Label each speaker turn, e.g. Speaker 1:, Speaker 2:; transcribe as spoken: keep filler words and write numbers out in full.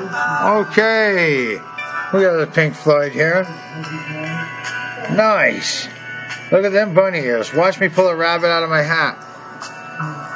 Speaker 1: Okay. We got the Pink Floyd here. Nice. Look at them bunny ears. Watch me pull a rabbit out of my hat.